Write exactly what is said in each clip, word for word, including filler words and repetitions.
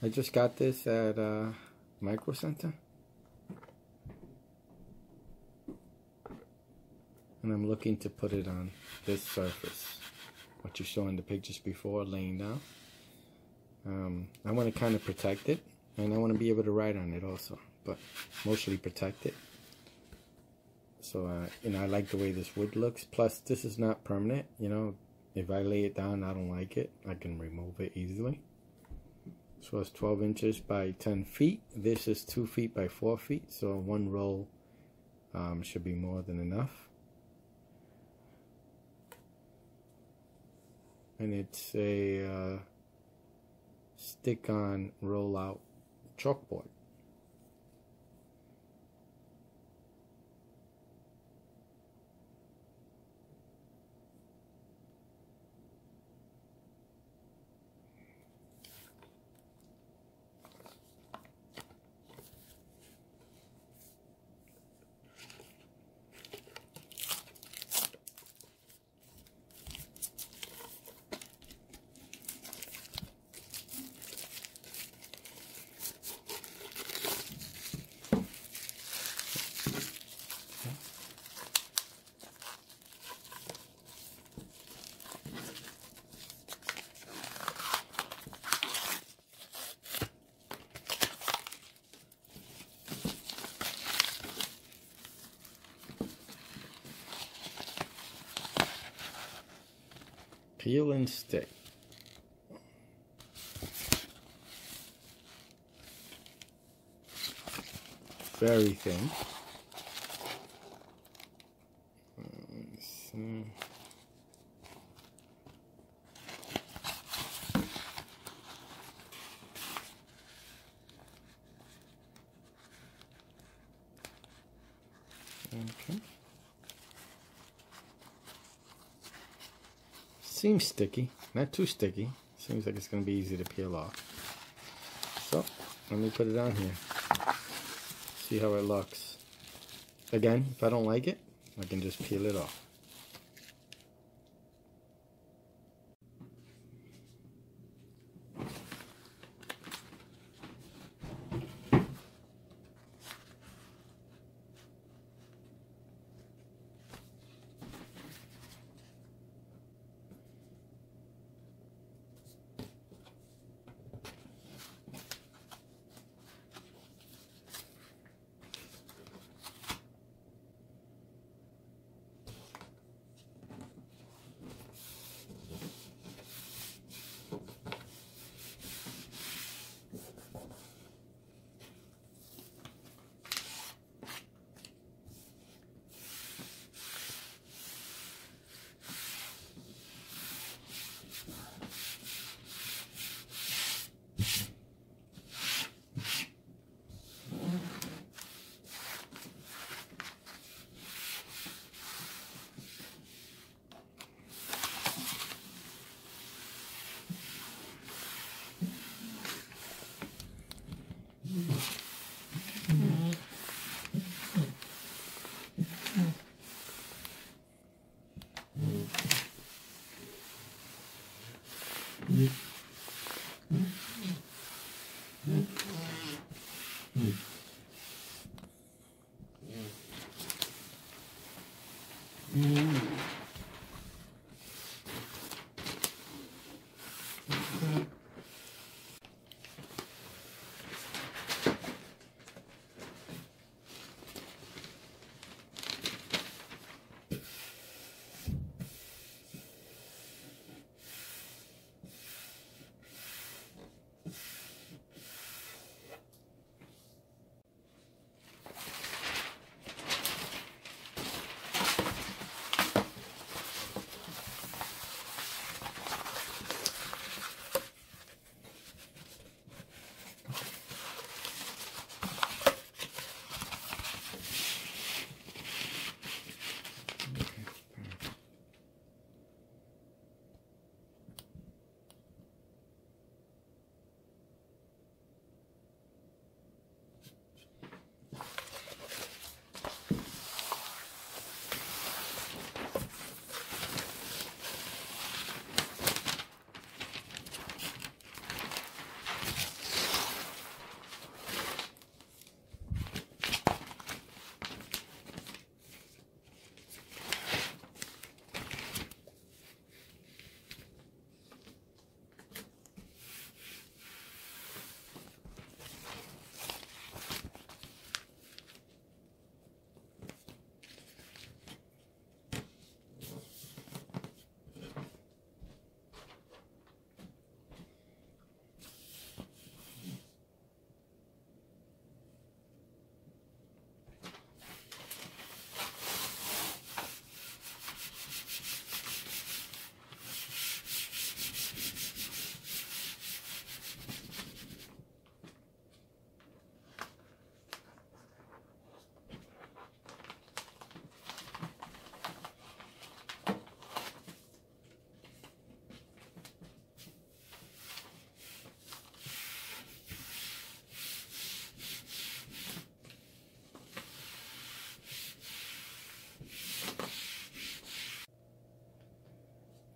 I just got this at uh, Micro Center. And I'm looking to put it on this surface. What you saw in the pictures before, laying down. Um, I want to kind of protect it. And I want to be able to write on it also. But mostly protect it. So, uh, you know, I like the way this wood looks. Plus, this is not permanent. You know, if I lay it down, I don't like it. I can remove it easily. So it's twelve inches by ten feet. This is two feet by four feet. So one roll um, should be more than enough. And it's a uh, stick-on roll-out chalkboard. Peel and stick. Very thin. Let's see. Okay. Seems sticky, not too sticky. Seems like it's going to be easy to peel off. So, let me put it on here. See how it looks. Again, if I don't like it, I can just peel it off.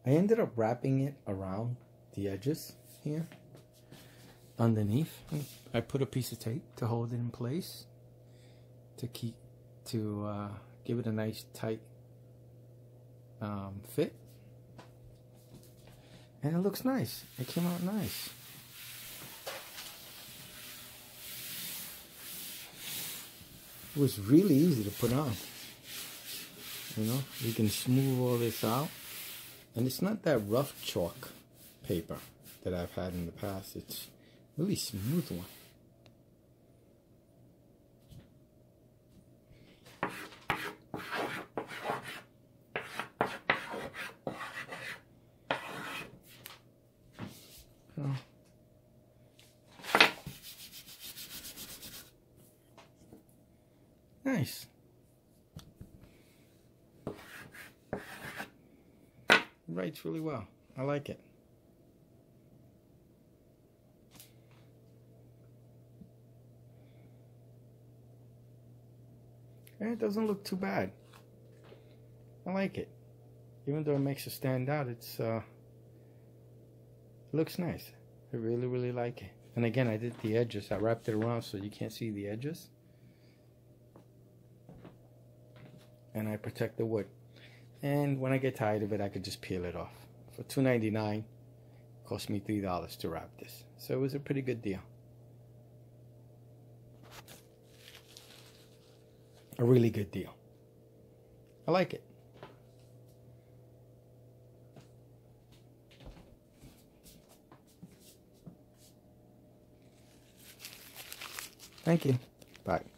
I ended up wrapping it around the edges here. Underneath, I put a piece of tape to hold it in place, to keep, to uh, give it a nice tight um, fit. And it looks nice. It came out nice. It was really easy to put on. You know, you can smooth all this out. And it's not that rough chalk paper that I've had in the past. It's really smooth one. Oh. Nice. It writes really well. I like it. And it doesn't look too bad. I like it. Even though it makes it stand out, it's uh it looks nice. I really, really like it. And again, I did the edges. I wrapped it around so you can't see the edges. And I protect the wood. And when I get tired of it, I could just peel it off. For two ninety-nine, it cost me three dollars to wrap this. So it was a pretty good deal. A really good deal. I like it. Thank you. Bye.